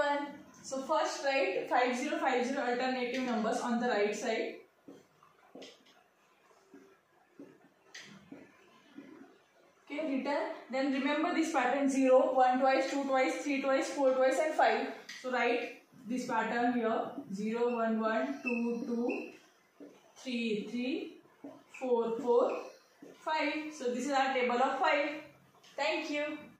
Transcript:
1. So first write 5050 alternative numbers on the right side. Okay, written. Then remember this pattern: 0, 1 twice, 2 twice, 3 twice, 4 twice and 5. So write this pattern here: 0, 1, 1, 2, 2, 3, 3, 4, 4, 5. So this is our table of 5. Thank you.